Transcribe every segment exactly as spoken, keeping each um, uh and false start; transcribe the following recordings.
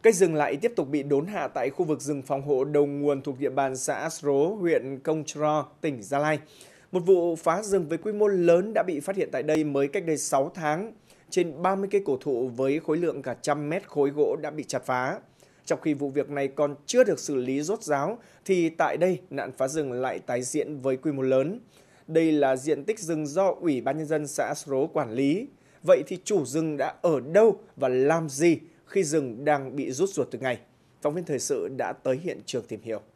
Cây rừng lại tiếp tục bị đốn hạ tại khu vực rừng phòng hộ đầu nguồn thuộc địa bàn xã Sro, huyện Công Tro, tỉnh Gia Lai. Một vụ phá rừng với quy mô lớn đã bị phát hiện tại đây mới cách đây sáu tháng. Trên ba mươi cây cổ thụ với khối lượng cả trăm mét khối gỗ đã bị chặt phá. Trong khi vụ việc này còn chưa được xử lý rốt ráo, thì tại đây nạn phá rừng lại tái diễn với quy mô lớn. Đây là diện tích rừng do Ủy ban Nhân dân xã Sro quản lý. Vậy thì chủ rừng đã ở đâu và làm gì khi rừng đang bị rút ruột từng ngày? Phóng viên thời sự đã tới hiện trường tìm hiểu.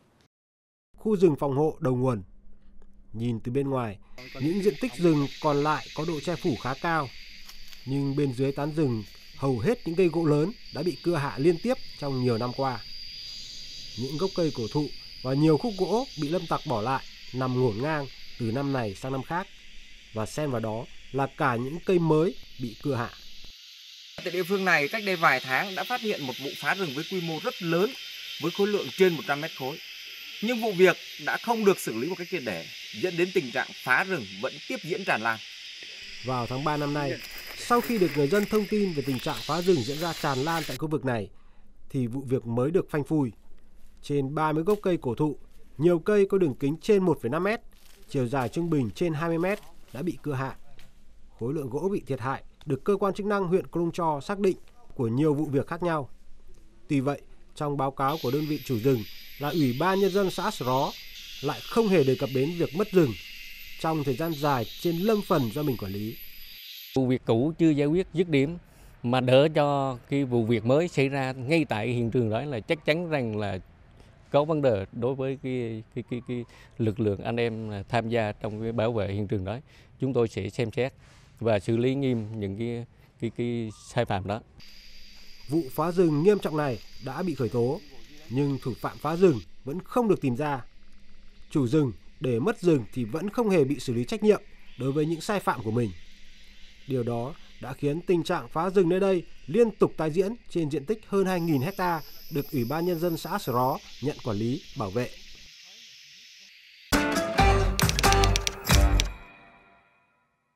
Khu rừng phòng hộ đầu nguồn. Nhìn từ bên ngoài, những diện tích rừng còn lại có độ che phủ khá cao. Nhưng bên dưới tán rừng, hầu hết những cây gỗ lớn đã bị cưa hạ liên tiếp trong nhiều năm qua. Những gốc cây cổ thụ và nhiều khúc gỗ bị lâm tặc bỏ lại nằm ngổn ngang từ năm này sang năm khác. Và xen vào đó là cả những cây mới bị cưa hạ. Tại địa phương này, cách đây vài tháng đã phát hiện một vụ phá rừng với quy mô rất lớn với khối lượng trên một trăm mét khối. Nhưng vụ việc đã không được xử lý một cách triệt để, dẫn đến tình trạng phá rừng vẫn tiếp diễn tràn lan. Vào tháng ba năm nay, sau khi được người dân thông tin về tình trạng phá rừng diễn ra tràn lan tại khu vực này, thì vụ việc mới được phanh phui. Trên ba mươi gốc cây cổ thụ, nhiều cây có đường kính trên một phẩy năm mét, chiều dài trung bình trên hai mươi mét đã bị cưa hạ. Khối lượng gỗ bị thiệt hại được cơ quan chức năng huyện Krông Tro xác định của nhiều vụ việc khác nhau. Tuy vậy, trong báo cáo của đơn vị chủ rừng là Ủy ban Nhân dân xã Sro lại không hề đề cập đến việc mất rừng trong thời gian dài trên lâm phần do mình quản lý. Vụ việc cũ chưa giải quyết dứt điểm mà đỡ cho cái vụ việc mới xảy ra ngay tại hiện trường đó là chắc chắn rằng là có vấn đề đối với cái, cái, cái, cái lực lượng anh em tham gia trong cái bảo vệ hiện trường đó. Chúng tôi sẽ xem xét và xử lý nghiêm những cái, cái, cái sai phạm đó. Vụ phá rừng nghiêm trọng này đã bị khởi tố, nhưng thủ phạm phá rừng vẫn không được tìm ra. Chủ rừng để mất rừng thì vẫn không hề bị xử lý trách nhiệm đối với những sai phạm của mình. Điều đó đã khiến tình trạng phá rừng nơi đây liên tục tái diễn trên diện tích hơn hai nghìn héc ta được Ủy ban Nhân dân xã Sro nhận quản lý, bảo vệ.